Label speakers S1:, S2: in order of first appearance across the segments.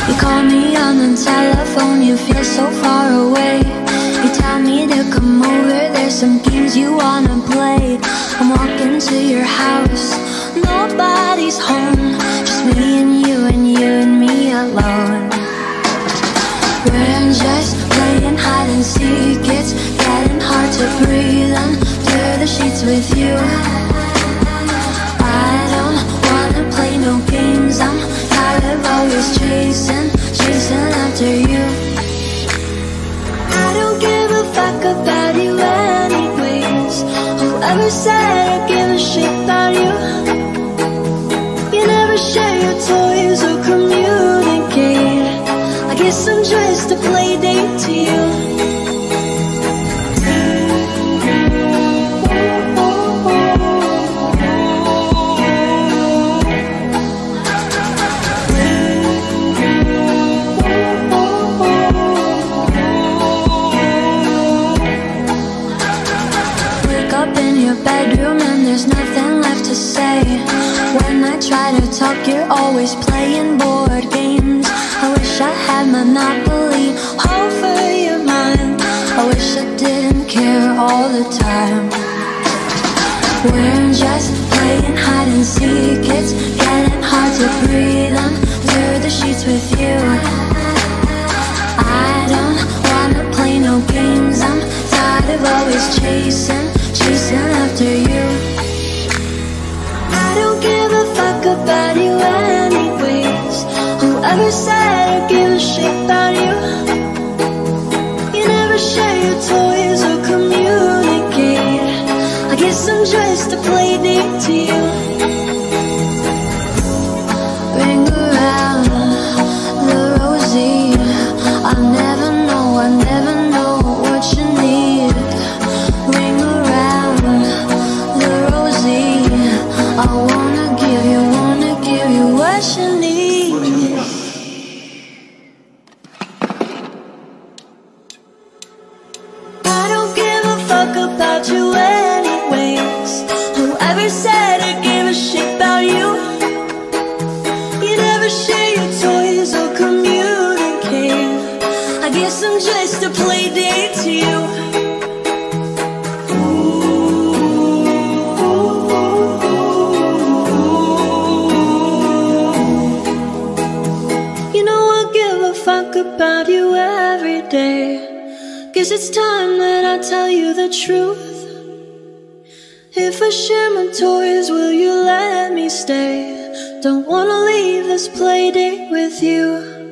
S1: You call me on the telephone, you feel so far away. You tell me to come over, there's some games you wanna play. I'm walking to your house, nobody's home, just me and you and me alone. We're just playing hide and seek, it's getting hard to breathe under the sheets with you. I don't wanna play no games, I'm tired of always chasing after you. I don't give a fuck about you anyways. Whoever said I give a shit about you? You never share your toys or communicate. I guess I'm just a play date to you. Bedroom and there's nothing left to say. When I try to talk, you're always playing board games. I wish I had Monopoly over your mind. I wish I didn't care all the time. We're just playing hide and seek, it's getting hard to breathe under the sheets with you. I don't wanna play no games, I'm tired of always chasing after you. I don't give a fuck about you anyways. Whoever said I give a shit about you? You never share your toys or communicate. I guess I'm just a play date to you. Ring around the rosy, I never know what you need. Ring around the rosy, I wanna give you what you need. I don't give a fuck about you anyways. Whoever said I give a shit about you? You never share your toys or communicate. I guess I'm just a play date to you. About you every day. Guess it's time that I tell you the truth. If I share my toys, will you let me stay? Don't wanna leave this play date with you.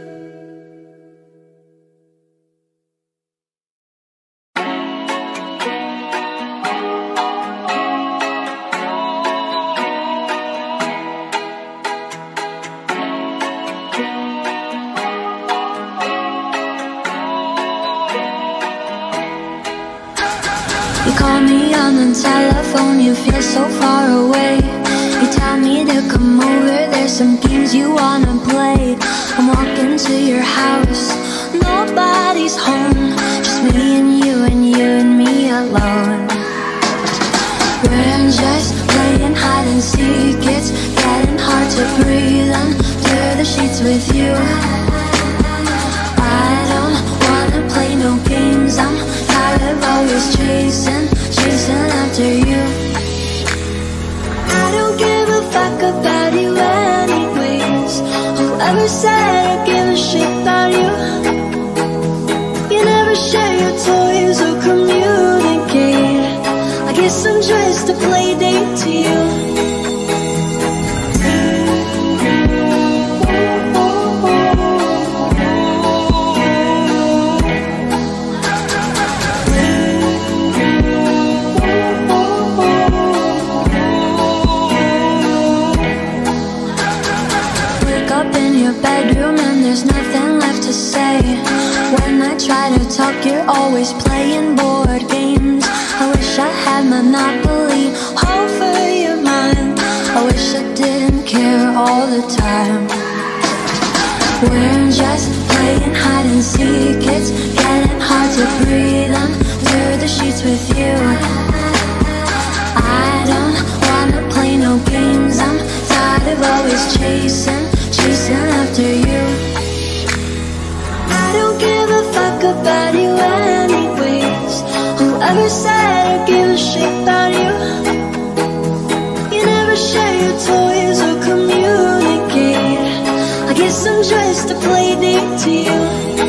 S1: You call me on the telephone, you feel so far away. You tell me to come over, there's some games you wanna play. I'm walking to your house, nobody's home, just me and me alone. We're just playing hide and seek, it's getting hard to breathe under the sheets with you. I don't wanna play no games, I'm tired of always chasing after you. I don't give a fuck about you anyways. Whoever said I give a shit about you? You never share your toys or communicate. I guess I'm just a play date to you. Bedroom and there's nothing left to say. When I try to talk, you're always playing board games. I wish I had Monopoly over your mind. I wish I didn't care all the time. We're just playing hide and seek, it's getting hard to breathe under the sheets with you. I don't wanna play no games, I'm tired of always chasing after you. I'm just a play date to you.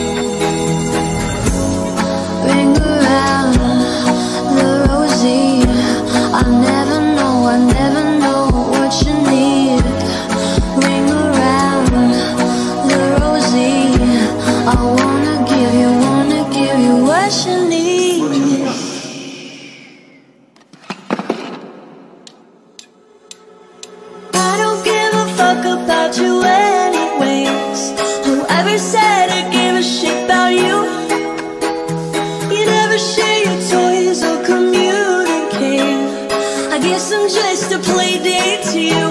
S1: Ring around the rosy. I never know what you need. Ring around the rosy. I wanna give you what you need. I don't give a fuck about you anyways. Whoever said I give a shit about you? You never share your toys or communicate. I guess I'm just a play date to you.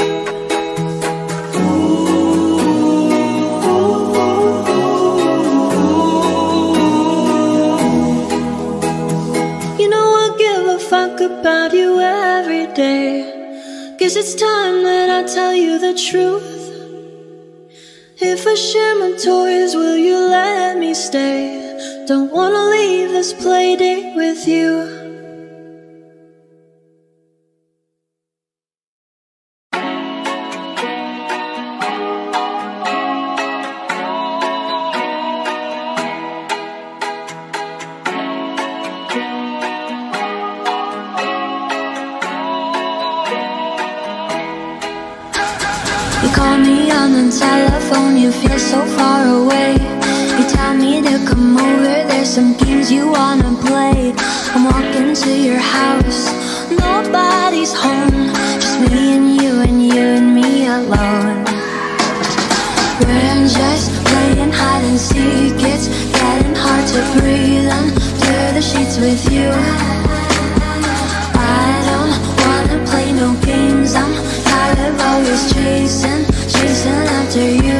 S1: You know I give a fuck about you every day. Guess it's time that I tell you the truth. If I share my toys, will you let me stay? Don't wanna leave this play date with you. You call me on the telephone, you feel so far away. You tell me to come over, there's some games you wanna play. I'm walking to your house, nobody's home. Just me and you and me alone. We're just playing hide and seek, it's getting hard to breathe under the sheets with you. I don't wanna play no games, I'm tired of always chasing after you.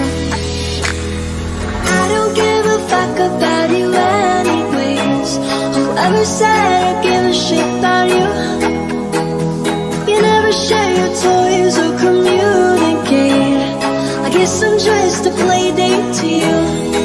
S1: I don't give a fuck about you anyways. Whoever said I give a shit about you? You never share your toys or communicate. I guess I'm just a play date to you.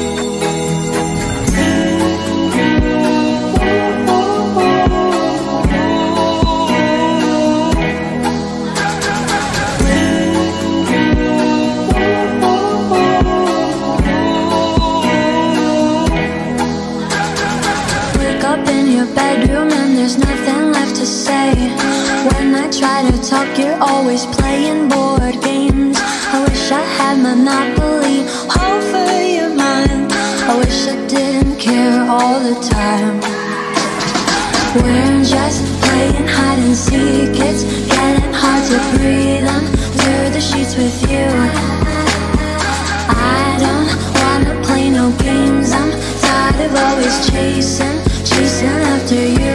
S1: Bedroom and there's nothing left to say. When I try to talk, you're always playing board games. I wish I had Monopoly over your mind. I wish I didn't care all the time. We're just playing hide and seek, it's getting hard to breathe under the sheets with you. I don't wanna play no games, I'm tired of always chasing after you.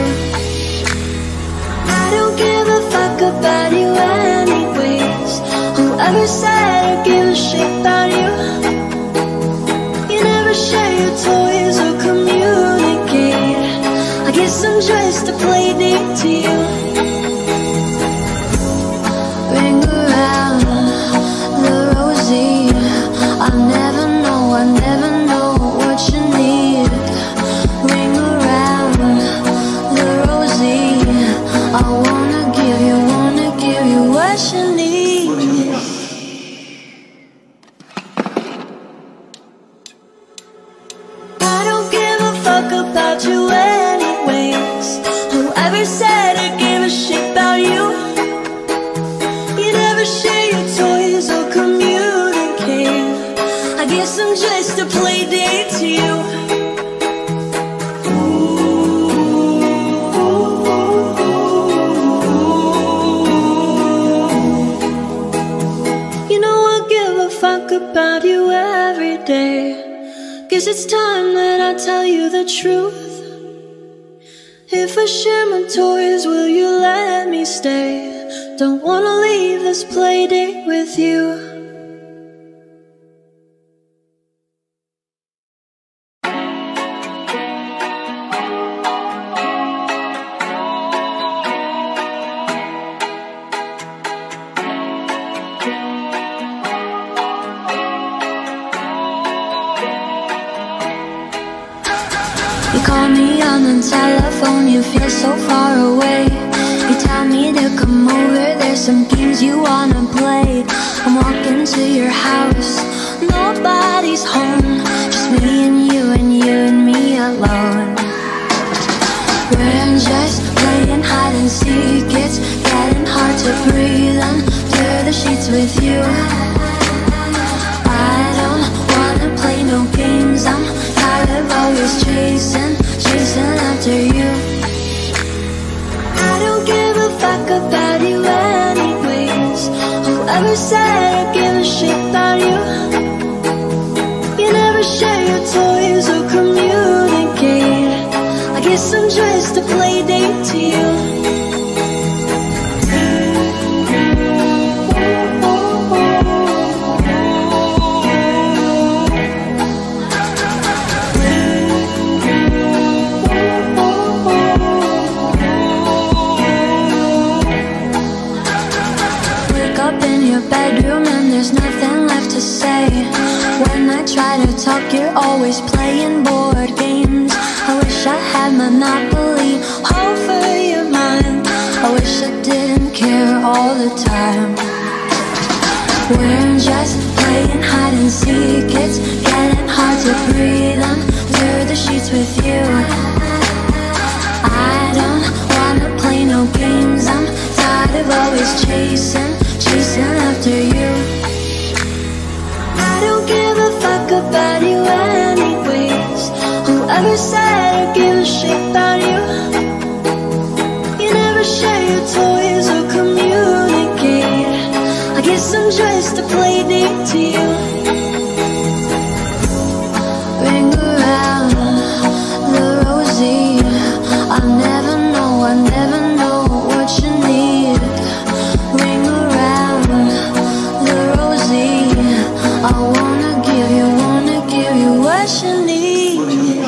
S1: I don't give a fuck about you anyways. Whoever said I give a shit about you? You never share your toys or communicate. I guess I'm just a play date to you. Ring around the rosy. I never know what you need. Ring around the rosy. I wanna give you what you need. I don't give a fuck about you anyways. Whoever said I give a shit about you? You never share your toys or communicate. I guess I'm just a play date to you. About you every day. Guess it's time that I tell you the truth. If I share my toys, will you let me stay? Don't wanna leave this play date with you. You call me on the telephone, you feel so far away. You tell me to come over, there's some games you wanna play. I'm walking to your house, nobody Nobody's home, just me and you and me alone. We're just playing hide and seek. It's getting hard to breathe under the sheets with you. I don't wanna play no games. I'm tired of always chasing after you. I don't give a fuck about you anyways. Whoever said I give a shit about you? You never share your toys or communicate. I guess I'm just a play date to you. Bedroom and there's nothing left to say. When I try to talk, you're always playing board games. I wish I had Monopoly over your mind. I wish I didn't care all the time. We're just playing hide and seek. It's getting hard to breathe under the sheets with you. I don't wanna play no games. I'm tired of always chasing after you. I don't give a fuck about you anyways. Whoever said I give a shit about you? You never share your toys or communicate. I guess I'm just a play date to you. Ring around the rosy. I never know what you need. Ring around the rosy. I wanna give you what you need.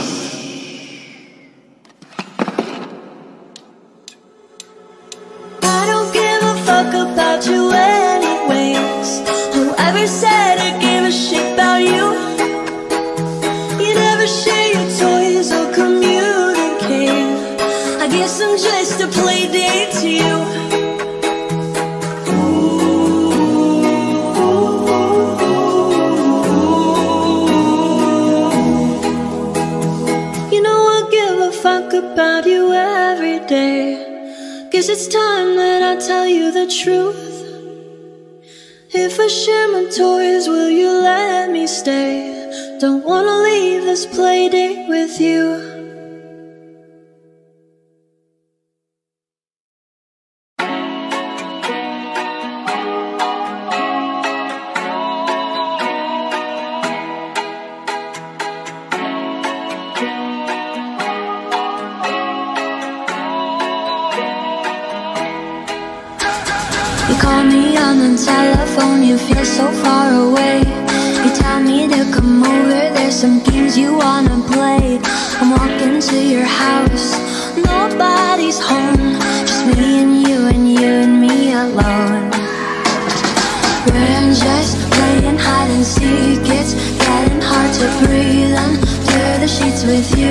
S1: I don't give a fuck about you anyways. Whoever said I give a shit about you? You never share your toys or communicate. I guess I'm just a play date to you. About you every day. Guess it's time that I tell you the truth. If I share my toys, will you let me stay? Don't wanna leave this play date with you. You call me on the telephone, you feel so far away. You tell me to come over, there's some games you wanna play. I'm walking to your house, nobody's home, just me and me alone. We're just playing hide and seek. It's getting hard to breathe under the sheets with you.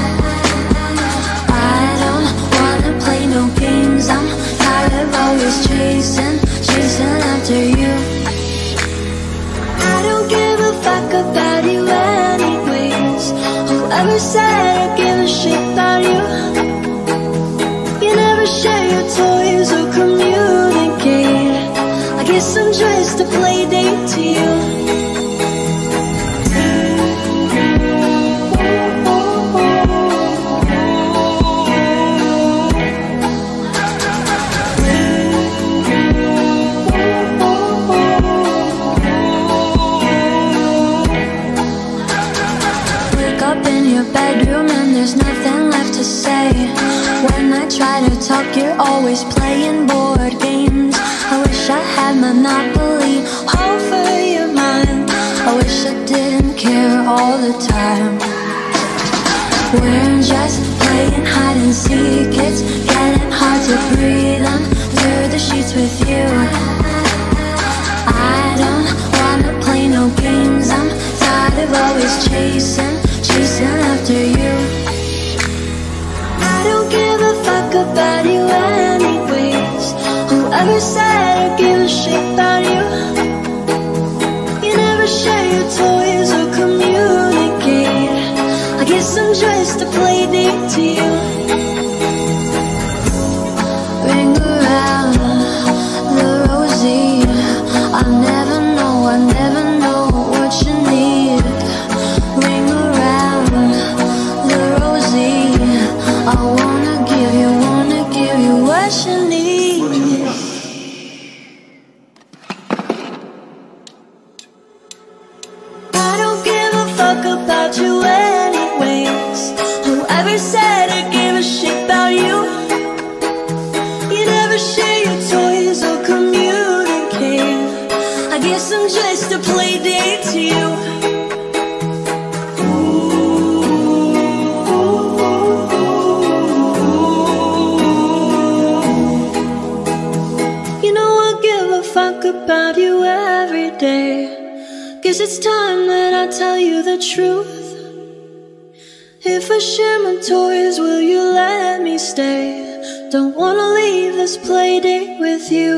S1: I don't wanna play no games. I'm tired of always chasing after you. I don't give a fuck about you anyways. Whoever said I give a shit about you? You never share your toys or communicate. I guess I'm just a play date to you. Bedroom and there's nothing left to say. When I try to talk, you're always playing board games. I wish I had Monopoly over your mind. I wish I didn't care all the time. We're just playing hide and seek. It's getting hard to breathe under the sheets with you. I don't wanna play no games. I'm tired of always chasing after you. I don't give a fuck about you anyways. Whoever said I give a shit about you? You never share your toys or come just a play date to you. Ring around the rosy. I never know what you need. Ring around the rosy. I wanna give you what you need. I don't give a fuck about you anyways. Whoever said I gave a shit about you? You never share your toys or communicate. I guess I'm just a play date to you. You know I give a fuck about you every day. Guess it's time that I tell you the truth. If I share my toys, will you let me stay? Don't wanna leave this play date with you.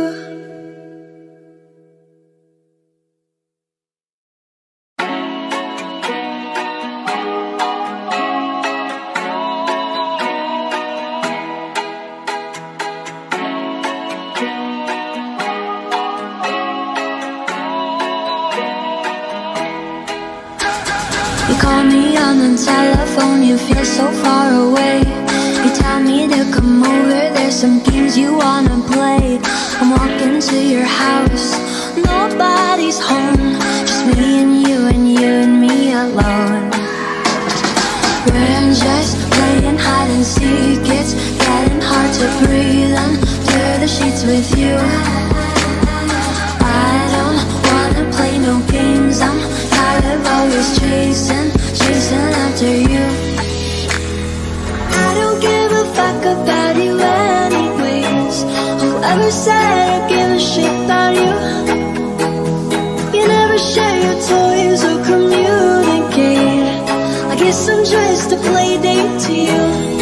S1: You call me on the telephone, you feel so far away. You tell me to come over, there's some games you wanna play. I'm walking to your house, nobody's home, just me and you and me alone. We're just playing hide and seek, it's getting hard to breathe under the sheets with you. I don't wanna play no games, I'm tired of always chasing after you. I don't give a fuck about you anyways. Whoever said I give a shit about you? You never share your toys or communicate. I guess I'm just a play date to you.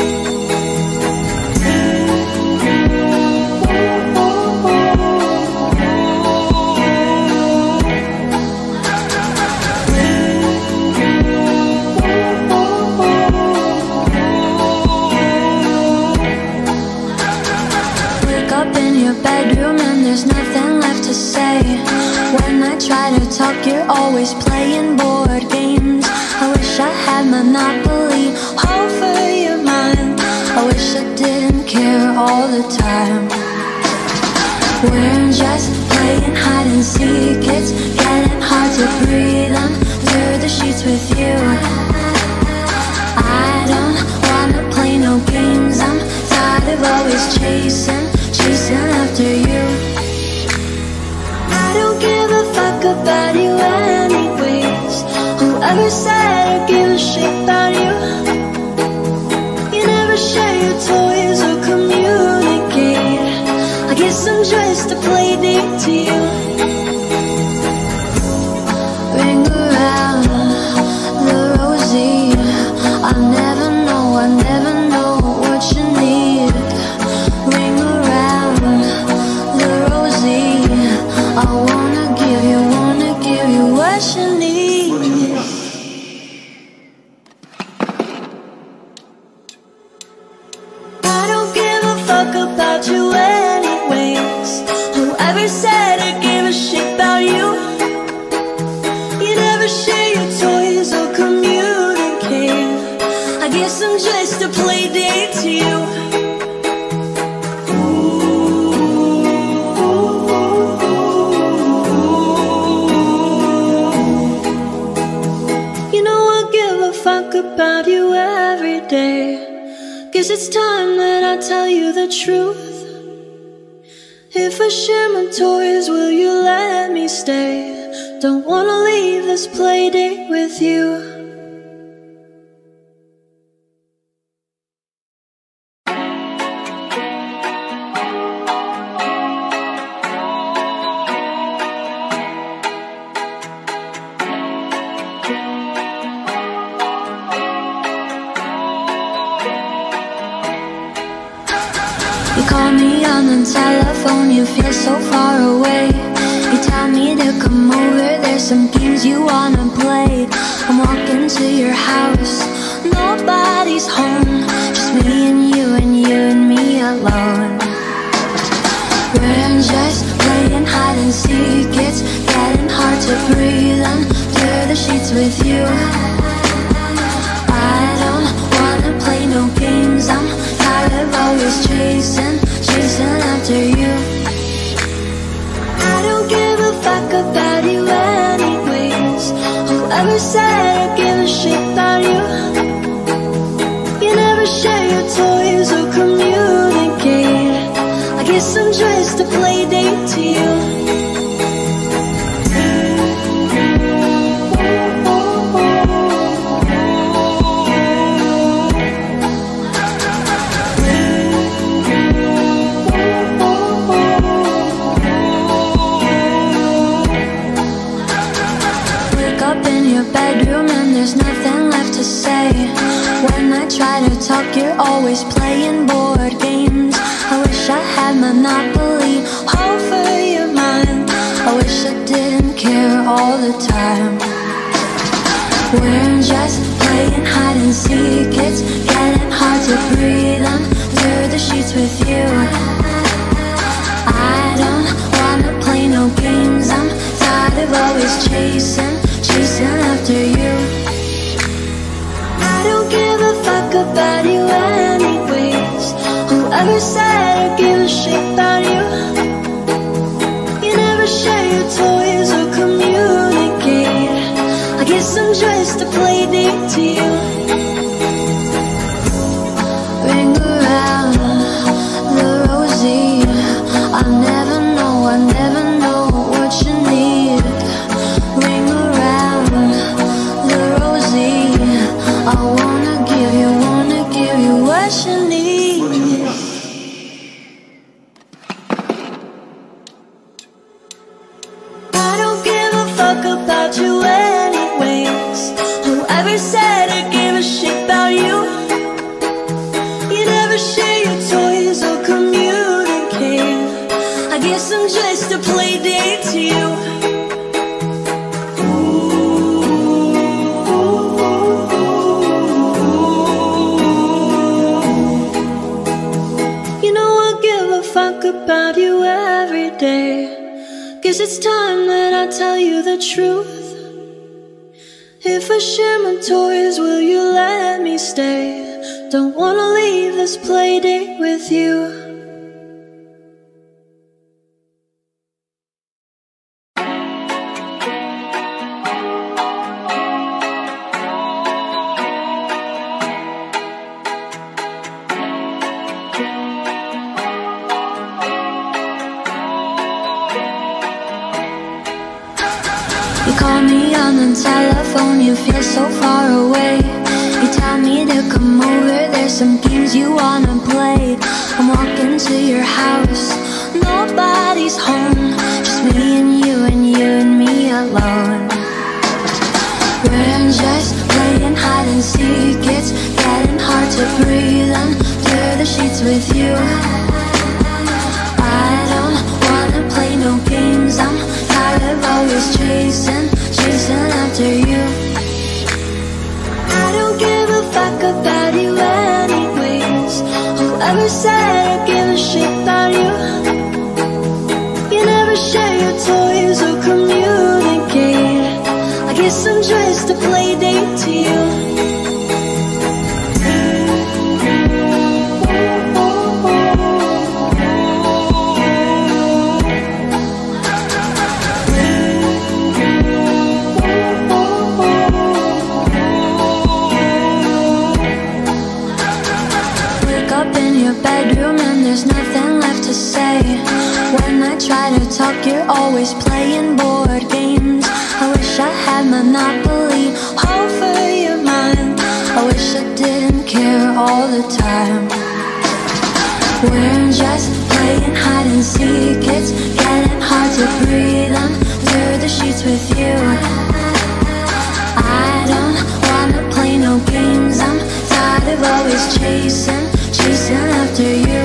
S1: Bedroom and there's nothing left to say. When I try to talk, you're always playing board games. I wish I had Monopoly over your mind. I wish I didn't care all the time. We're just playing hide and seek, it's getting hard to breathe under the sheets with you. I don't wanna play no games, I'm tired of always chasing after you. I don't give a fuck about you anyways. Whoever said I give a shit about you? You never share your toys or communicate. I guess I'm just a play date to you. Ring around the rosy. I never know what you need. Ring around the rosy. I wanna give you what you need. I don't give a fuck about you anyways. Whoever said I gave a shit about you? You never share your toys or communicate. I guess I'm just a play date to you. Fuck about you every day. Guess it's time that I tell you the truth. If I share my toys, will you let me stay? Don't wanna leave this play date with you. You call me on the telephone, you feel so far away. You tell me to come over, there's some games you wanna play. I'm walking to your house, Nobody's home, just me and you and me alone. We're just playing hide and seek. It's getting hard to breathe under the sheets with you. I don't wanna play no games. I'm tired of always chasing after you. I don't give a fuck about you anyways. Whoever said I give a shit about you? You never share your toys or communicate. I guess I'm just a play date to you. Bedroom and there's nothing left to say. When I try to talk, you're always playing board games. I wish I had Monopoly over your mind. I wish I didn't care all the time. We're just playing hide and seek. It's getting hard to breathe under the sheets with you. I don't wanna play no games. I'm tired of always chasing after you. I don't give a fuck about you anyways. Whoever said I give a shit about you? You never share your toys or communicate. I guess I'm just a play date to you. Ring around the rosy. I never know what you need. Ring around the rosy. I wanna give you what you need. I don't give a fuck about you anyways. Whoever said I give a shit about you? You never share your toys or communicate. I guess I'm just a play date to you. About you every day. Guess it's time that I tell you the truth. If I share my toys, will you let me stay? Don't wanna leave this play date with you. You call me on the telephone, you feel so far away. You tell me to come over, there's some games you wanna play. I'm walking to your house, nobody's home, just me and me alone. We're just playing hide and seek. It's getting hard to breathe under the sheets with you. I don't wanna play no games. I'm tired of always chasing after you. I don't give a fuck about you anyways. Whoever said I give a shit about you? You never share your toys or communicate. I guess I'm just a play date to you. Bedroom and there's nothing left to say. When I try to talk, you're always playing board games. I wish I had Monopoly over your mind. I wish I didn't care all the time. We're just playing hide and seek. It's getting hard to breathe under the sheets with you. I don't wanna play no games. I'm tired of always chasing after you.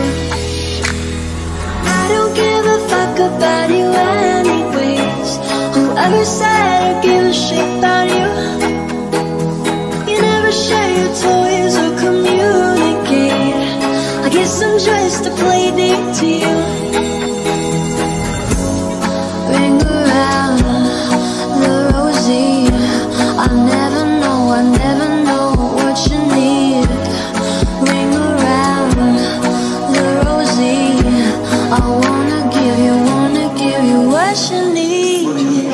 S1: I don't give a fuck about you anyways. Whoever said I give a shit about you? You never share share your toys or communicate. I guess I'm just a play date to you. Ring around the rosy. I never know what you need. Ring around the rosy. I wanna give you what you need.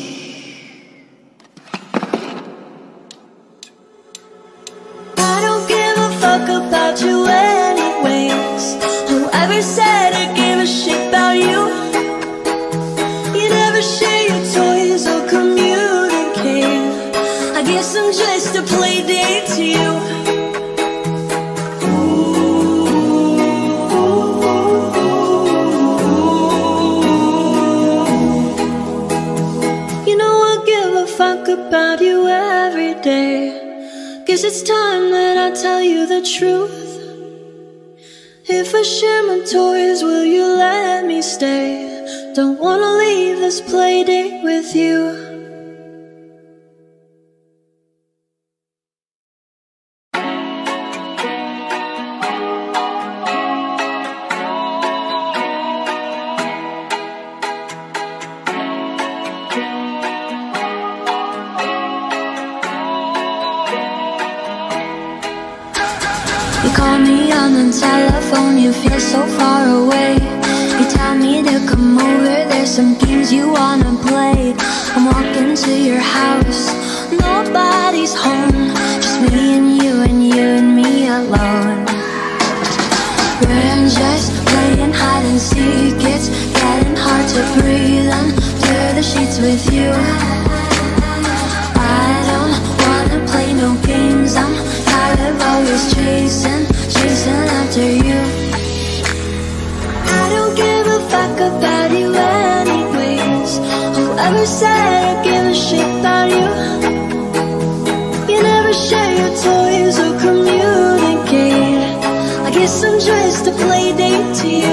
S1: I don't give a fuck about you anyways. Whoever said I gave a shit about you? You never share your toys or communicate. I guess I'm just a play date to you. You know I give a fuck about you every day. Guess it's time that I tell you the truth. If I share my toys, will you let me stay? Don't wanna leave this play date with you. You call me on the telephone, you feel so far away. You tell me to come over, there's some games you wanna play. I'm walking to your house, nobody's home, just me and you and me alone. We're just playing hide and seek, it's getting hard to breathe under the sheets with you. I don't wanna play no games, I'm tired of always chasing after you. I don't give a fuck about you anyways. Whoever said I give a shit about you? You never share your toys or communicate. I guess I'm just a play date to you.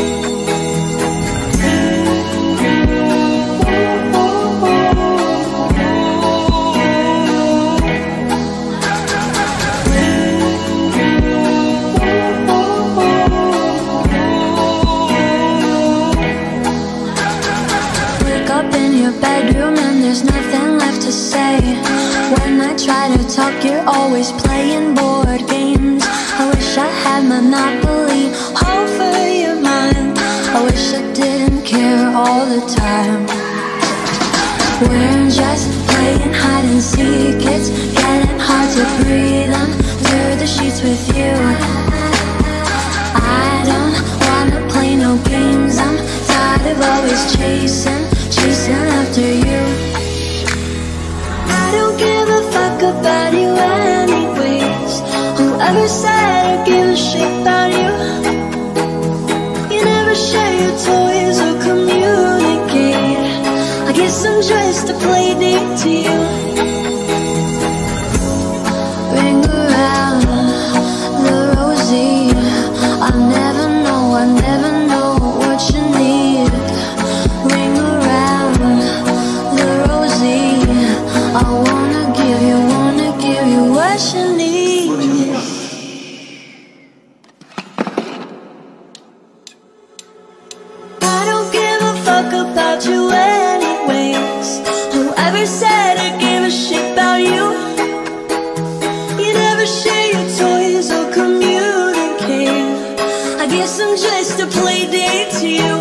S1: Bedroom and there's nothing left to say. When I try to talk, you're always playing board games. I wish I had Monopoly over your mind. I wish I didn't care all the time. We're just playing hide and seek, it's getting hard to breathe under the sheets with you. I don't wanna play no games, I'm tired of always chasing after you. I don't give a fuck about you anyways. Whoever said I give a shit about you? You never share your toys or communicate. I guess I'm just a play date to you. Ring around the rosy. I never know what you need. Ring around the rosy. I wanna give you what you need. I don't give a fuck about you anyways. Whoever said I give a shit about you? You never share your toys or communicate. I guess I'm just a play date to you.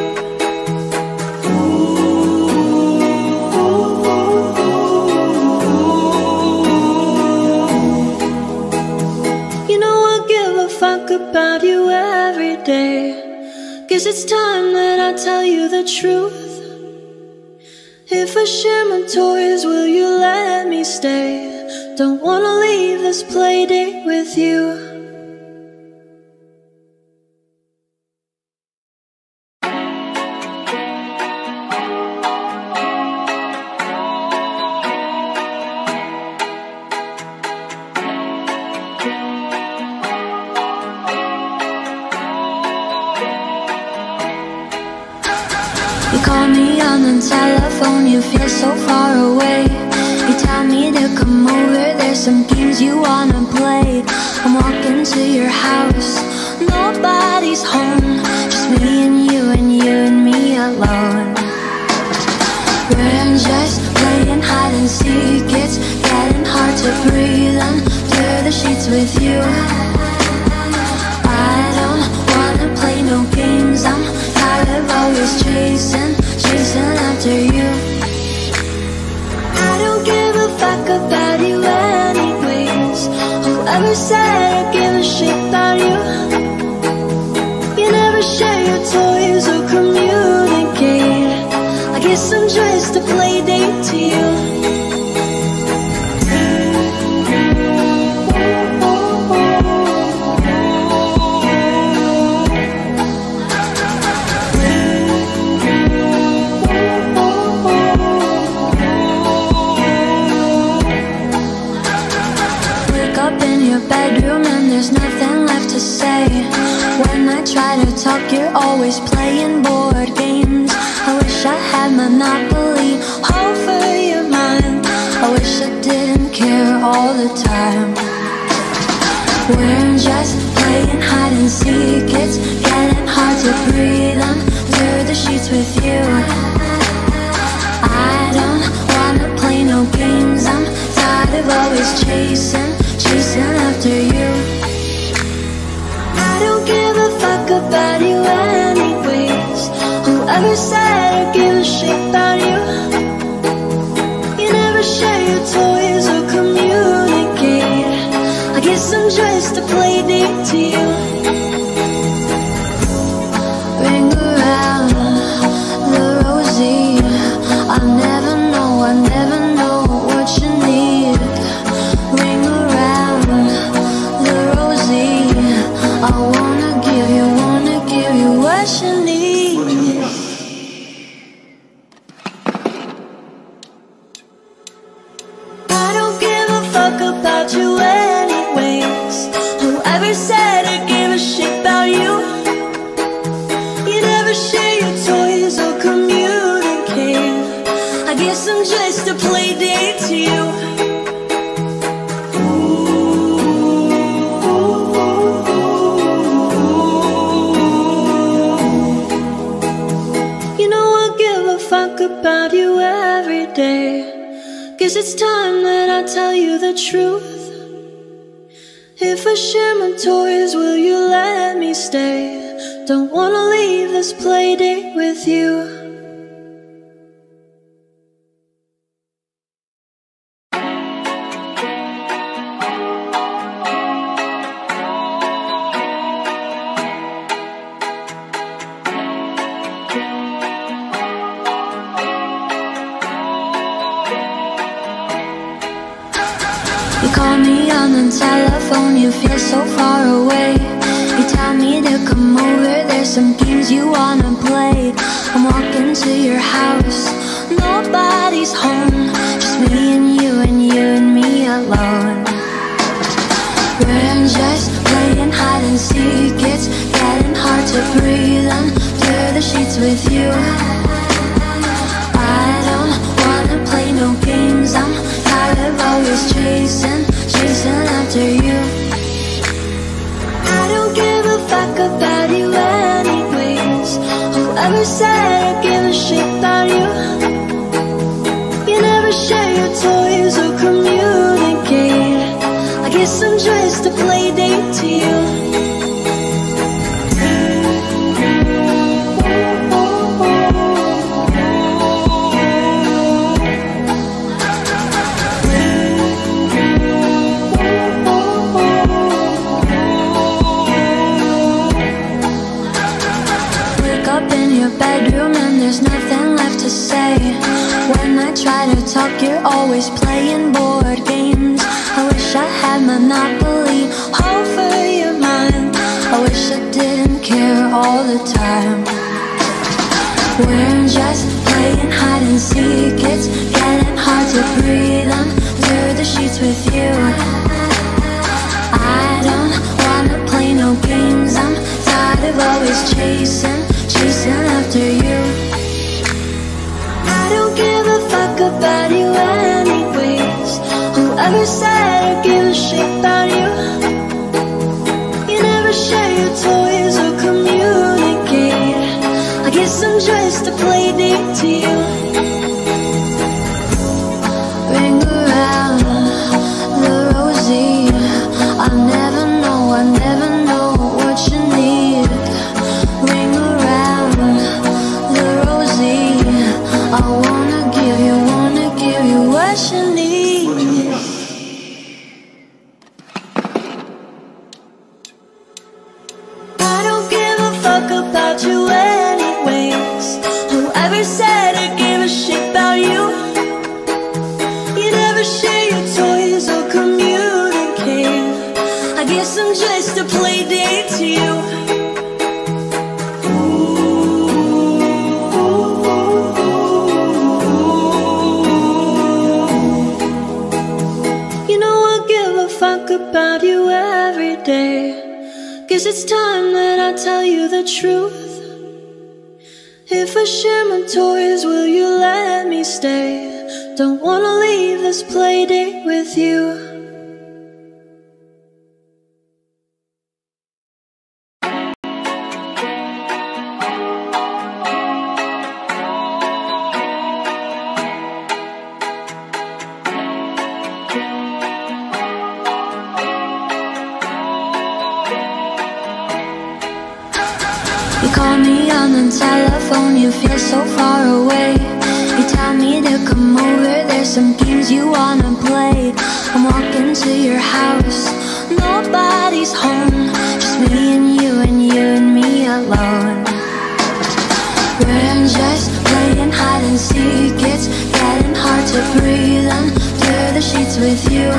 S1: Fuck about you every day. Guess it's time that I tell you the truth. If I share my toys, will you let me stay? Don't wanna leave this play date with you. You call me on the telephone, you feel so far away. You tell me to come over, there's some games games you wanna play. I'm walking to your house, nobody's home, just me and you and me alone. We're just playing hide and seek, it's getting hard to breathe under the sheets with you. I don't wanna play no games, I'm tired of always chasing after you. I don't give a fuck about you anyways. Whoever said I give a shit about you? You never share your toys or communicate. I guess I'm just a play date to you. Bedroom and there's nothing left to say. When I try to talk, you're always playing board games. I wish I had Monopoly over your mind. I wish I didn't care all the time. We're just playing hide and seek, it's getting hard to breathe under the sheets with you. I don't wanna play no games, I'm tired of always chasing after you. I don't give a fuck about you anyways. Whoever said I give a shit about you? You never share your toys or communicate. I guess I'm just a play date to you. Ring around the rosy, I'll never know what you need. Ring around the rosy, I wanna give you what you need. I don't give a fuck about you anyways. Whoever said I give a shit about you? You never share your toys or communicate. I guess I'm just a play date to you. About you every day. Guess it's time that I tell you the truth. If I share my toys, will you let me stay? Don't wanna leave this play date with you. You call me on the telephone, you feel so far away. You tell me to come over, there's some games you wanna play. I'm walking to your house, nobody's home, just me and me alone. We're just playing hide and seek, it's getting hard to breathe under the sheets with you. I don't wanna play no games, I'm tired of always chasing after you. I don't give a fuck about you anyways. Whoever said I give a shit about you? You never share your toys or communicate. I guess I'm just a play date to you. Bedroom and there's nothing left to say. When I try to talk, you're always playing board games. I wish I had Monopoly over your mind. I wish I didn't care all the time. We're just playing hide and seek, it's getting hard to breathe under the sheets with you. I don't wanna play no games, I'm tired of always chasing after you. I don't give a fuck about you anyways. Whoever said I give a shit about you. You never share your toys or communicate. I guess I'm just a play date to you. Ring around the rosy. I never know what you need. Ring around the rosy. I wanna give you what you need. I don't give a fuck about you anyways. Whoever said I give a shit about you? You never share your toys or communicate. I guess I'm just a play date to you. You know I give a fuck about you every day. Guess it's time that I tell you the truth. If I share my toys, will you let me stay? Don't wanna leave this play date with you. You call me on the telephone, you feel so far away. You tell me to come over, there's some games you wanna play. I'm walking to your house, nobody's home. Just me and you and me alone. We're just playing hide and seek, it's getting hard to breathe under the sheets with you.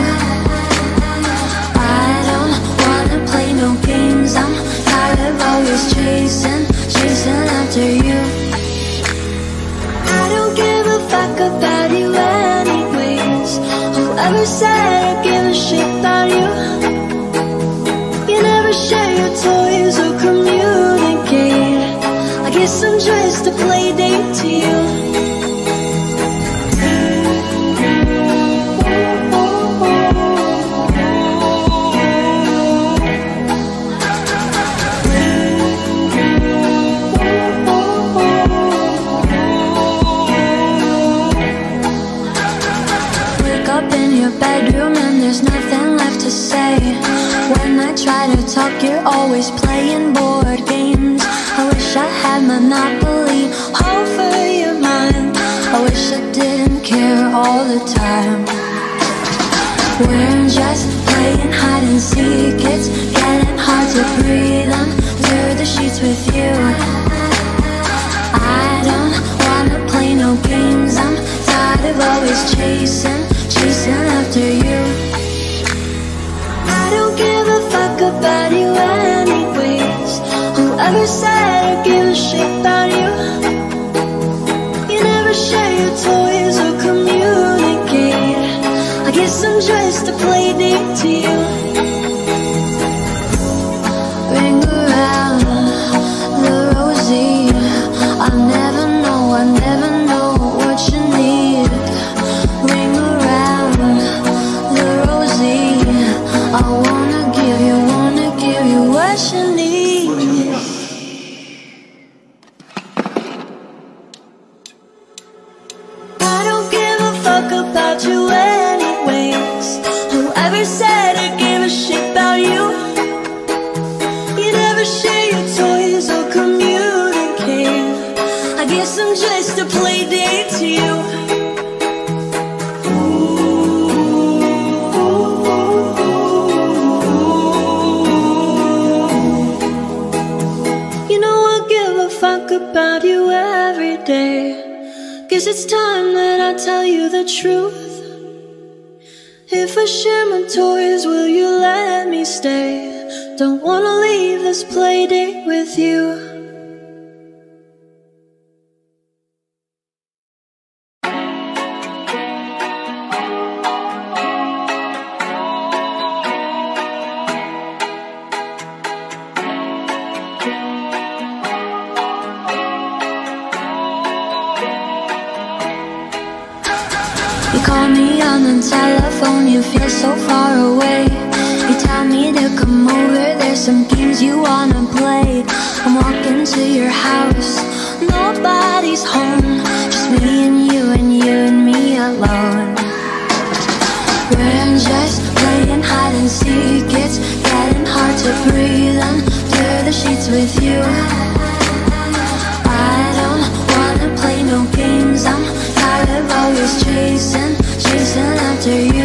S1: I don't wanna play no games, I'm tired of always chasing after you. I don't give a fuck about you anyways. Whoever said I give a shit about you? You never share your toys or communicate. I guess I'm just a play date to you. Bedroom and there's nothing left to say. When I try to talk, you're always playing board games. I wish I had Monopoly over your mind. I wish I didn't care all the time. We're just playing hide and seek, it's getting hard to breathe under the sheets with you. I don't wanna play no games, I'm tired of always chasing after you. I don't give a fuck about you anyways. Whoever said I give a shit about you? You never share your toys or communicate. I guess I'm just a play date to you. Ring around the rosy. I never know what you need. Ring around the rosy. I wanna give you what you need. I don't give a fuck about you anyways. Whoever said I give a shit about you? You never share your toys or communicate. I guess I'm just a play date to you. Fuck about you every day. Guess it's time that I tell you the truth. If I share my toys, will you let me stay? Don't wanna leave this play date with you. You call me on the telephone, you feel so far away. games you wanna play. I'm walking to your house, nobody's home, just me and you and me alone. We're just playing hide and seek, it's getting hard to breathe under the sheets with you. I don't wanna play no games, I'm tired of always chasing after you.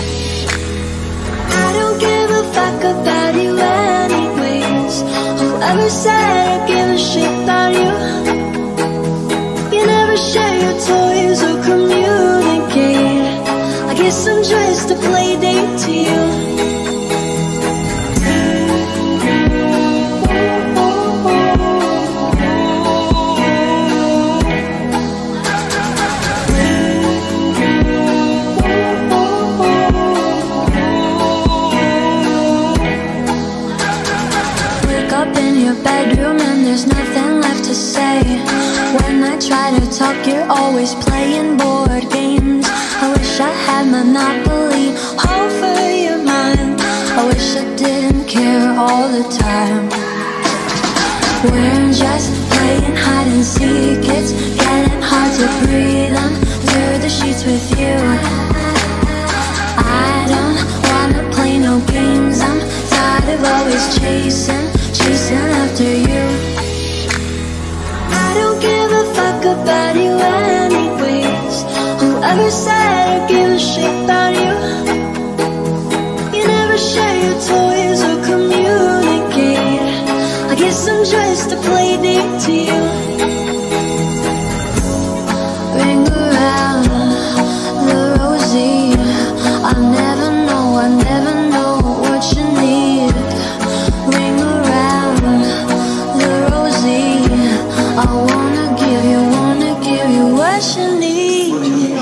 S1: I don't give a fuck about you anyways. Whoever said I give a shit about you? You never share your toys or communicate. I guess I'm just a play date to you. Bedroom and there's nothing left to say. When I try to talk, you're always playing board games. I wish I had Monopoly over your mind. I wish I didn't care all the time. We're just playing hide and seek, it's getting hard to breathe under the sheets with you. I don't wanna play no games, I'm tired of always chasing after you. I don't give a fuck about you anyways. Whoever said I give a shit about you? You never share your toys or communicate. I guess I'm just a play date to you. Ring around the rosy, I'll never know what you need. Ring around the rosy, I wanna give you what you need.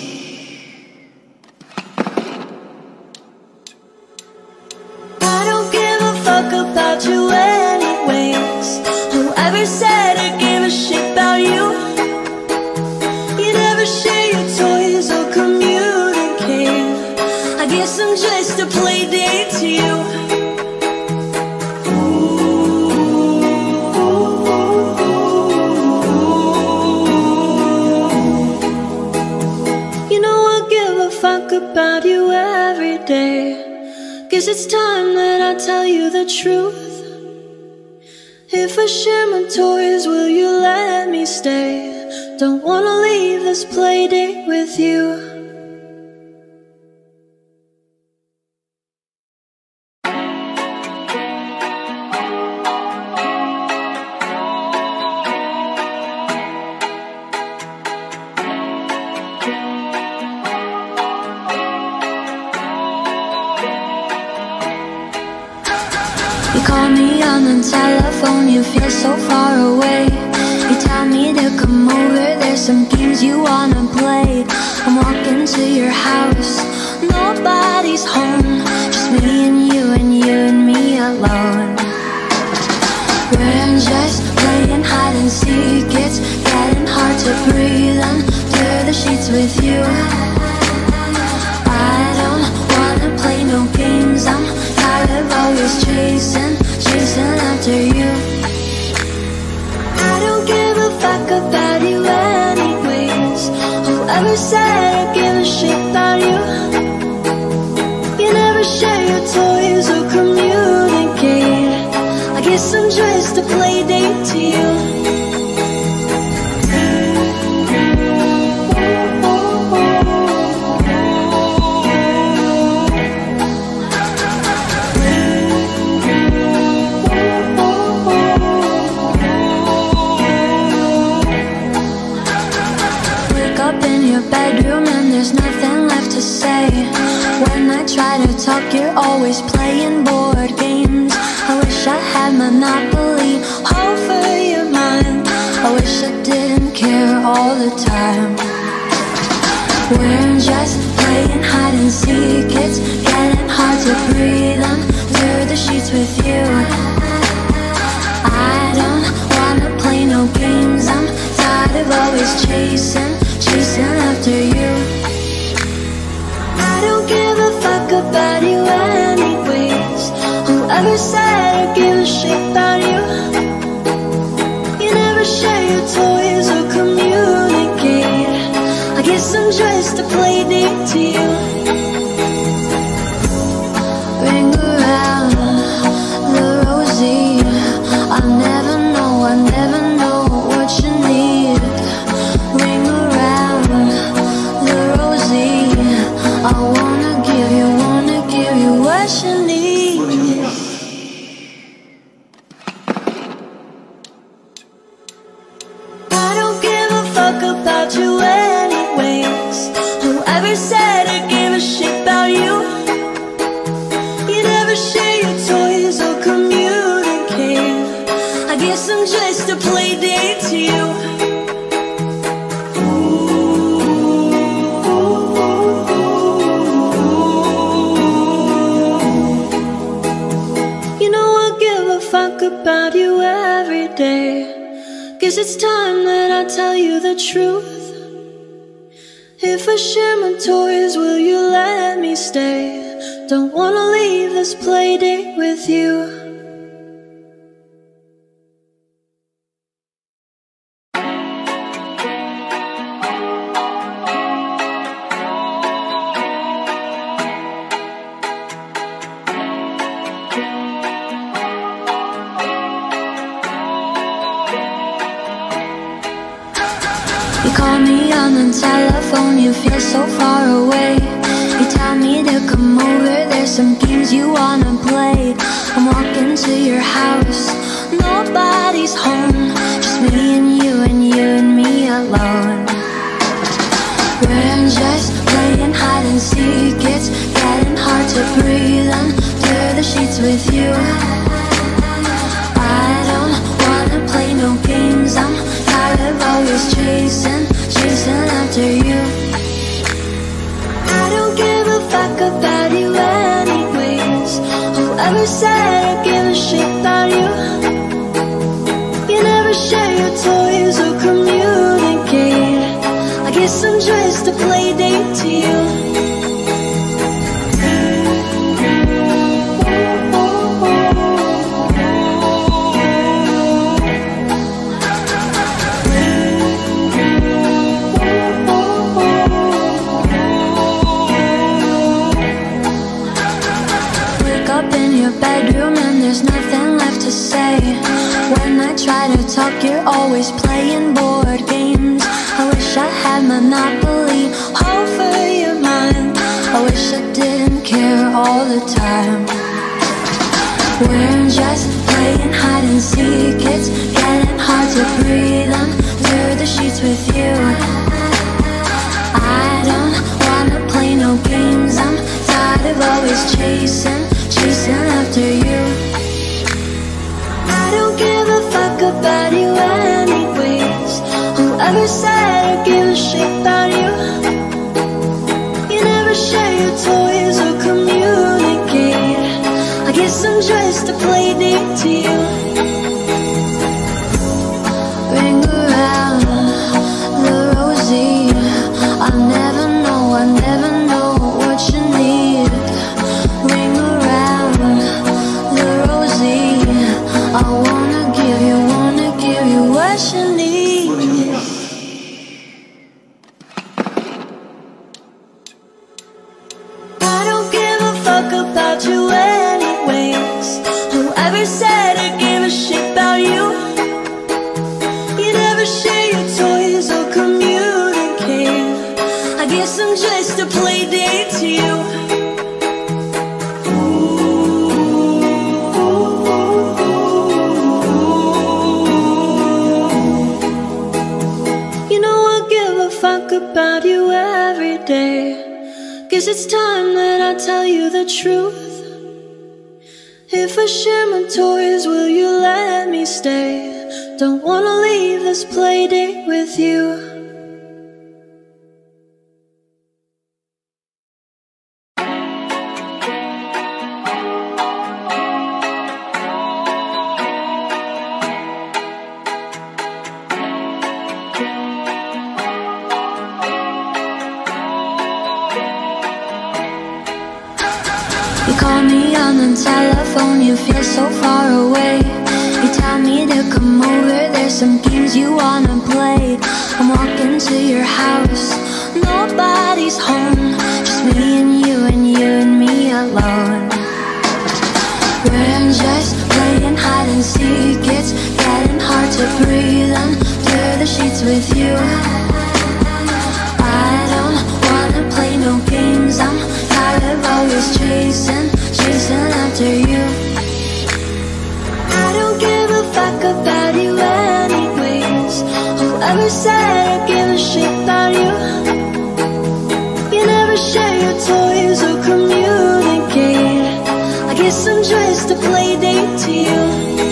S1: I don't give a fuck about you anyways. Whoever said I give a shit about you? You never share your toys or communicate. I guess I'm just a play date to you. Fuck about you every day. Guess it's time that I tell you the truth. If I share my toys, will you let me stay? Don't wanna leave this play date with you. You call me on the telephone, you feel so far away. You tell me to come over, there's some games you wanna play. I'm walking to your house, nobody's home, just me and me alone. We're just playing hide and seek, it's getting hard to breathe under the sheets with you. I don't wanna play no games, I'm tired of always chasing after you. I don't give a fuck about you anyways. Whoever said I give a shit about you? You never share your toys or communicate. I guess I'm just a play date to you. Bedroom and there's nothing left to say. When I try to talk, you're always playing board games. I wish I had Monopoly over your mind. I wish I didn't care all the time. We're just playing hide and seek, it's getting hard to breathe under the sheets with you. I don't wanna play no games, I'm tired of always chasing after you. I don't give a fuck about you anyways. Whoever said I give a shit just a play date to you. Ring around the rosy. I never know what you need. Ring around the rosy. I wanna give you what you need. I don't give a fuck about you anyways. Whoever said I give a shit about you? You never share your toys or communicate. I guess I'm just a play date to you. You know I give a fuck about you every day. Guess it's time that I tell you the truth. If I share my toys, will you let me stay? Don't wanna leave this play date with you. You call me on the telephone, you feel so far away. You tell me to come over, there's some games you wanna play. I'm walking to your house, nobody's home, just me and you and me alone. We're just playing hide and seek, it's getting hard to breathe under the sheets with you. I don't wanna play no games, I'm tired of always chasing after you. I don't give a fuck about you anyways. Whoever said I give a shit about you? You never share your toys or communicate. I guess I'm just a play date to you. Bedroom and there's nothing left to say. When I try to talk, you're always playing board games. I wish I had Monopoly over your mind. I wish I didn't care all the time. We're just playing hide and seek, it's getting hard to breathe under the sheets with you. I don't wanna play no games, I'm tired of always chasing after you. I don't give a fuck about you anyways. Whoever said I give a shit about you? You never share your toys or communicate. I guess I'm just a play date to you. Ring around the rosy. I never know what you need. Ring around the rosy. I wanna give you what you need. I don't give a fuck about you anyways. Whoever said I give a shit about you? You never share your toys or communicate. I guess I'm just a play date to you. Fuck about you every day. Guess it's time that I tell you the truth. If I share my toys, will you let me stay? Don't wanna leave this play date with you. You call me on the telephone, you feel so far away. You tell me to come over, there's some games you wanna play. I'm walking to your house, nobody's home, just me and you and me alone. We're just playing hide and seek, it's getting hard to breathe under the sheets with you. I don't wanna play no games, I'm tired of always chasing after you. I don't give a fuck about you anyways. Whoever said I give a shit about you? You never share your toys or communicate. I guess I'm just a play date to you.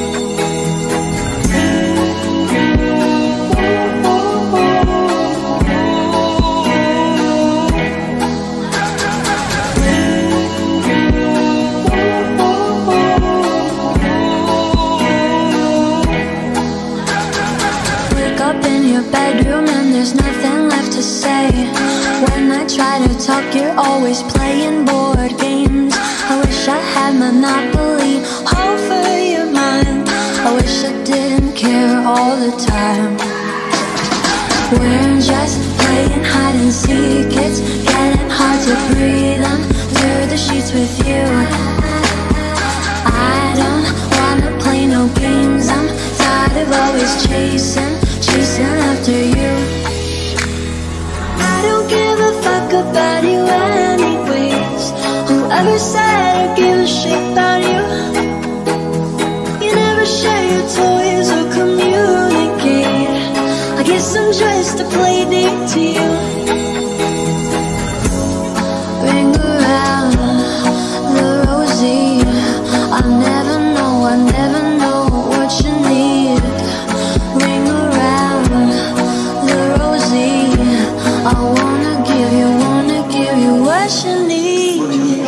S1: Bedroom and there's nothing left to say. When I try to talk, you're always playing board games. I wish I had Monopoly over your mind. I wish I didn't care all the time. We're just playing hide and seek, it's getting hard to breathe under the sheets with you. I don't wanna play no games, I'm tired of always chasing after you. I don't give a fuck about you anyways. Whoever said I give a shit about you? You never share your toys or communicate. I guess I'm just a play date to you. Ring around the rosy, I never know what you need. Ring around the rosy, I wanna give you what you need.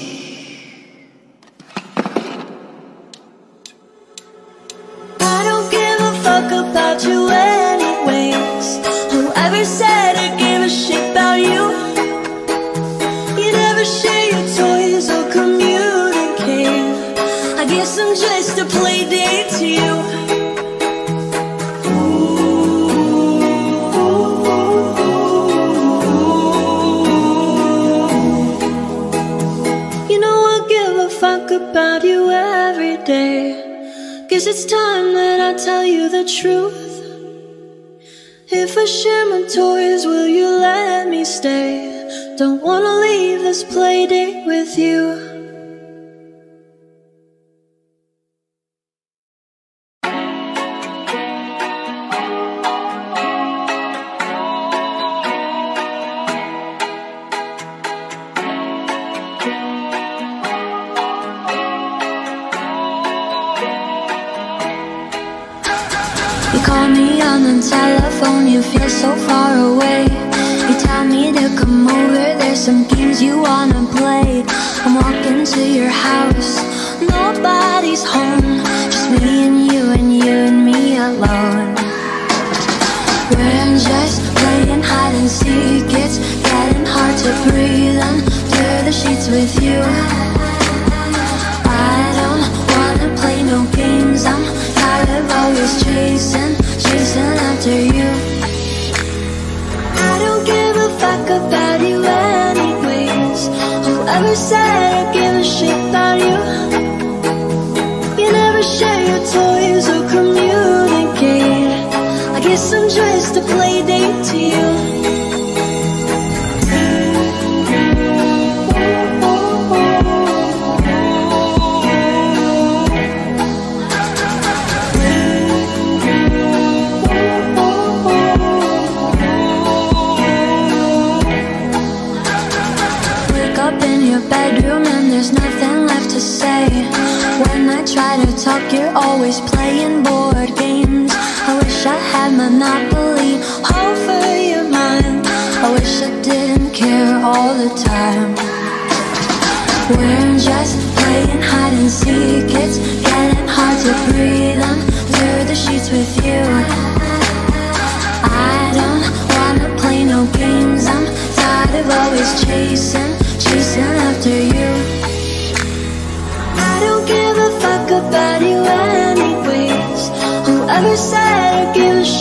S1: I don't give a fuck about you anyways. Whoever said I give a shit about you? You never share your toys or communicate. I guess I'm just a play date to you. About you every day. Guess it's time that I tell you the truth. If I share my toys, will you let me stay? Don't wanna leave this play date with you. You call me on the telephone, you feel so far away. You tell me to come over, there's some games you wanna play. I'm walking to your house, nobody's home, just me and me alone. We're just playing hide and seek, it's getting hard to breathe under the sheets with you. I don't wanna play no games, I'm tired of always chasing after you. I don't give a fuck about you anyways. Whoever said I give a shit about you? You never share your toys or communicate. I guess I'm just a play date to you. Bedroom and there's nothing left to say. When I try to talk, you're always playing board games. I wish I had Monopoly over your mind. I wish I didn't care all the time. We're just playing hide and seek, it's getting hard to breathe under the sheets with you. I don't wanna play no games, I'm tired of always chasing after you. I don't give a fuck about you anyway.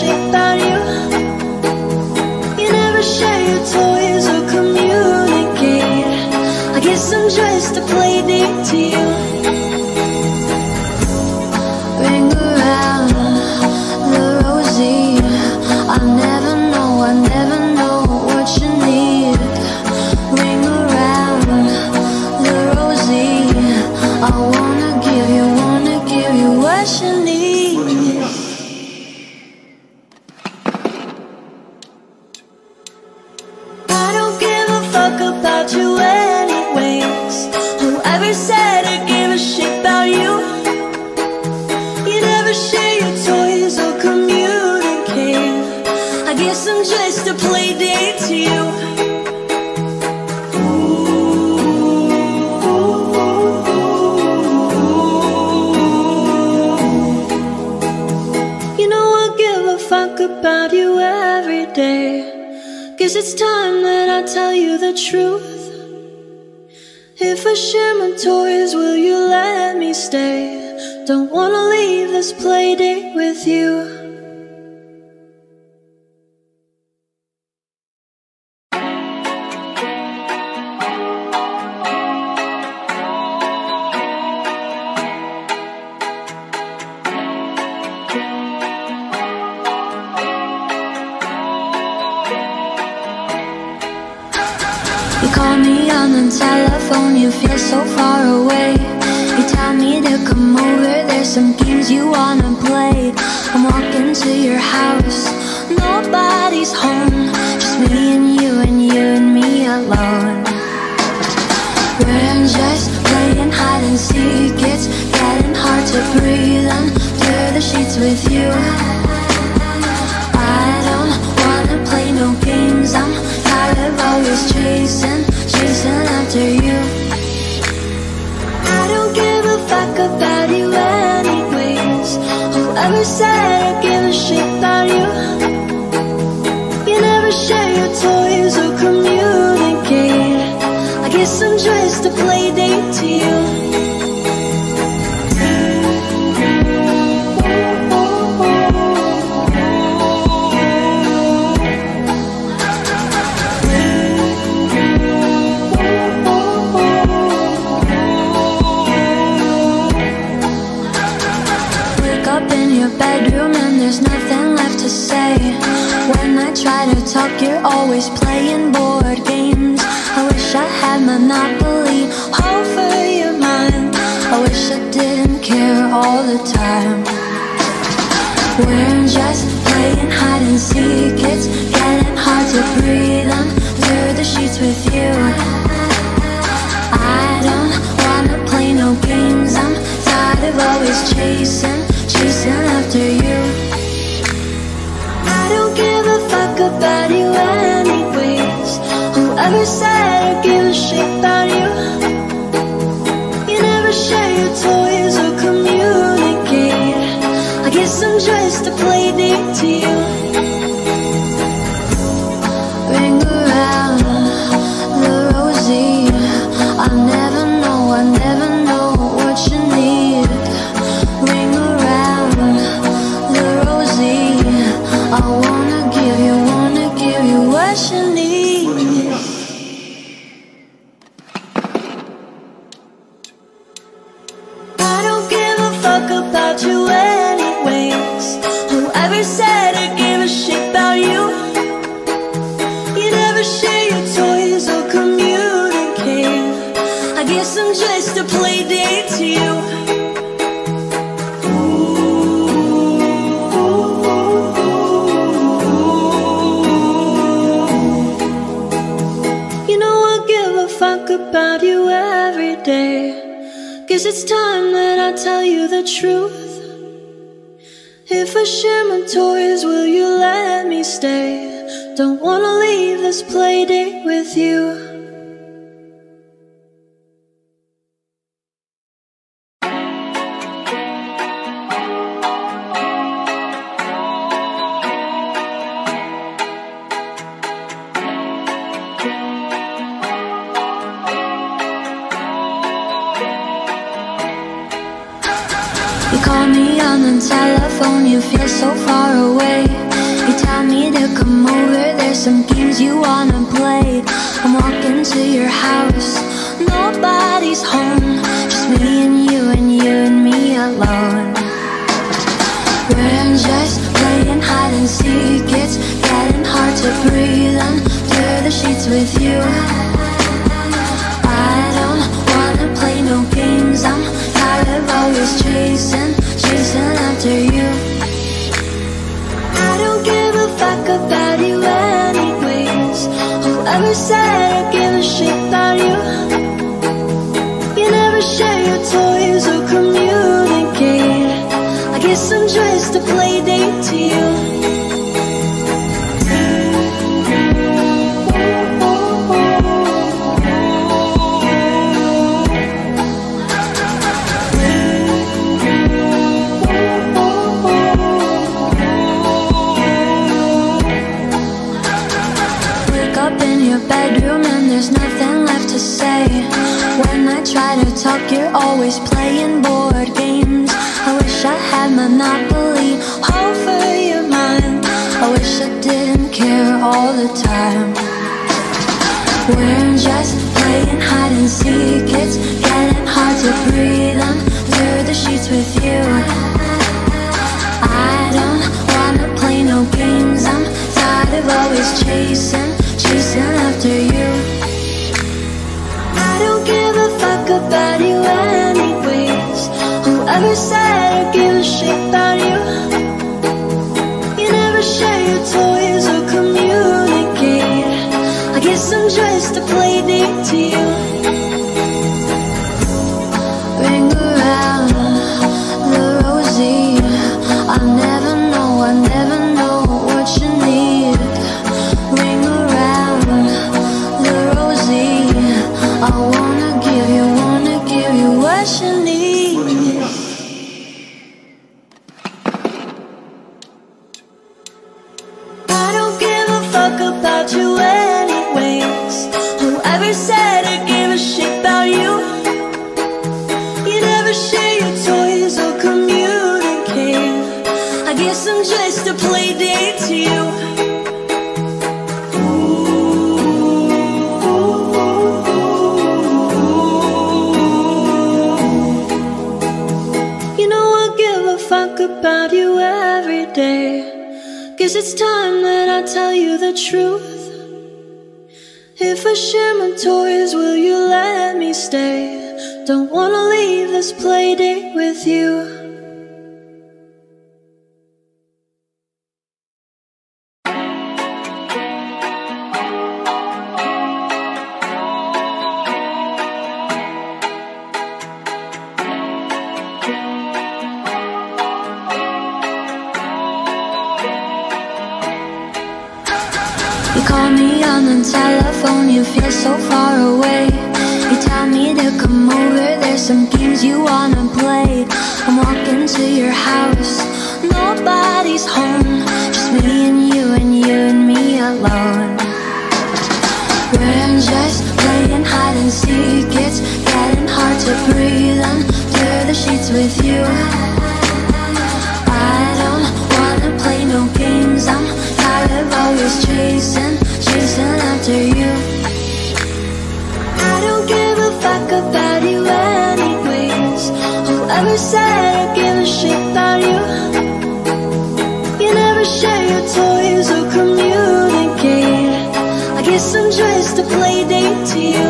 S1: shit about you. You never share your toys or communicate. I guess I'm just a playdate to you. Ring around the rosy. I never know what you need. Ring around the rosy. I wanna give you what you need. I don't give a fuck about you anyways. Whoever said I give a shit about you. You never share your toys or communicate. I guess I'm just a playdate to you. You know I give a fuck about you every day. Guess it's time that I tell you the truth. If I share my toys, will you let me stay? Don't wanna leave this playdate with you.
S2: You call me on the telephone, you feel so far away. You tell me to come over, there's some games you wanna play. I'm walking to your house, nobody's home, just me and you and me alone. We're just playing hide and seek, it's getting hard to breathe under the sheets with you. I don't wanna play no games, I'm tired of always chasing after you.
S1: I don't give a fuck about you anyways. Whoever said I give a shit about you. You never share your toys or communicate. I guess I'm just a playdate to you.
S2: Bedroom and there's nothing left to say. When I try to talk, you're always playing board games. I wish I had Monopoly over your mind. I wish I didn't care all the time. We're just playing hide and seek, it's getting hard to breathe under the sheets with you. I don't wanna play no games, I'm tired of always chasing after you.
S1: I don't give a fuck about you anyways. Whoever said I give a shit about you. You never share your toys or communicate. I guess I'm just a playdate to you.
S2: Ring around the rosy. I never know what you need. Ring around the rosy. I wanna give you what you need.
S1: I don't give a fuck about you anyways. Whoever said I give a shit about you. You never share your toys or communicate. I guess I'm just a playdate to you. Fuck about you every day. Guess it's time that I tell you the truth. If I share my toys, will you let me stay? Don't wanna leave this playdate with you.
S2: You call me on the telephone, you feel so far away.
S1: You tell me to come over, there's some games you wanna play. I'm walking to your house, nobody's home, just me and you and me alone. We're just playing hide and seek, it's getting hard to breathe under the sheets with you. I don't wanna play no games, I'm tired of always chasing after you. I don't give a fuck about you anyways. Whoever said I give a shit about you? You never share your toys or communicate. I guess I'm just a play date to you. Bedroom and there's nothing left to say. When I try to talk, you're always playing board games. I wish I had Monopoly over your mind. I wish I didn't care all the time. We're just playing hide and seek, it's getting hard to breathe under the sheets with you. I don't wanna play no games, I'm tired of always chasing after you. I don't give a fuck about you anyways. Whoever said I give a shit about you? You never share your toys or communicate. I guess I'm just a play date to you. Ring around the rosy, I never know what you need. Ring around the rosy, I wanna give you what you need. I don't give a fuck about you anyways. Whoever said I give a shit about you? You never share your toys or communicate. I guess I'm just a play date to you. About you every day. Guess it's time that I tell you the truth. If I share my toys, will you let me stay? Don't wanna leave this play date with you. Call me on the telephone, you feel so far away. You tell me to come over, there's some games you wanna play. I'm walking to your house, nobody's home, just me and me alone. We're just playing hide and seek, it's getting hard to breathe under the sheets with you. I don't wanna play no games, I'm tired of always chasing after you. I don't give a fuck about you anyways. Whoever said I give a shit about you? You never share your toys or communicate. I guess I'm just a play date to you.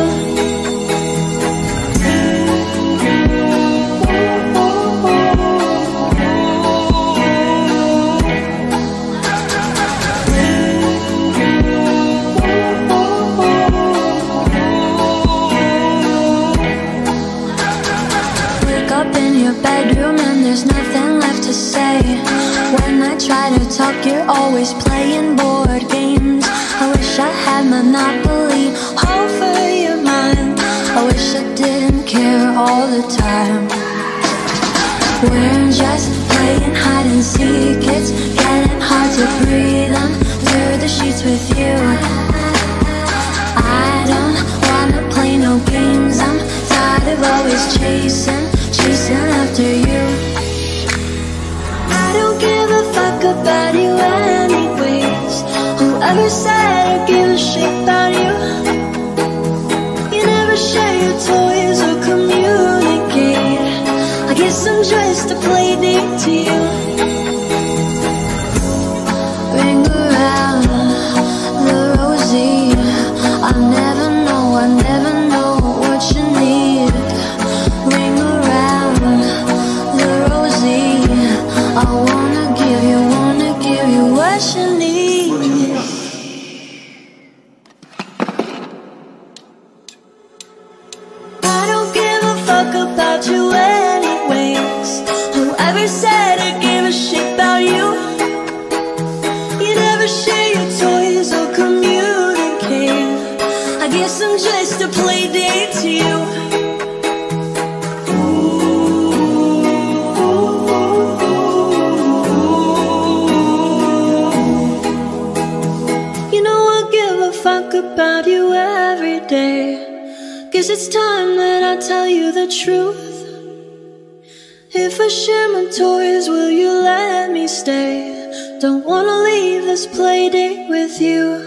S1: Bedroom and there's nothing left to say. When I try to talk, you're always playing board games. I wish I had Monopoly over your mind. I wish I didn't care all the time. We're just playing hide and seek, it's getting hard to breathe under the sheets with you. I don't wanna play no games, I'm tired of always chasing after you. I don't give a fuck about you anyway. ever said I give a shit about you. You never share your toys or communicate. I guess I'm just a play date to you. Ring around the rosy. I never know what you need. Ring around the rosy. I wanna give you what you need. I don't give a fuck about you anyways. Whoever said I give a shit about you. You never share your toys or communicate. I guess I'm just a play date to you. You know I give a fuck about you every day. Guess it's time that I tell you the truth. If I share my toys, will you let me stay? Don't wanna leave this play date with you.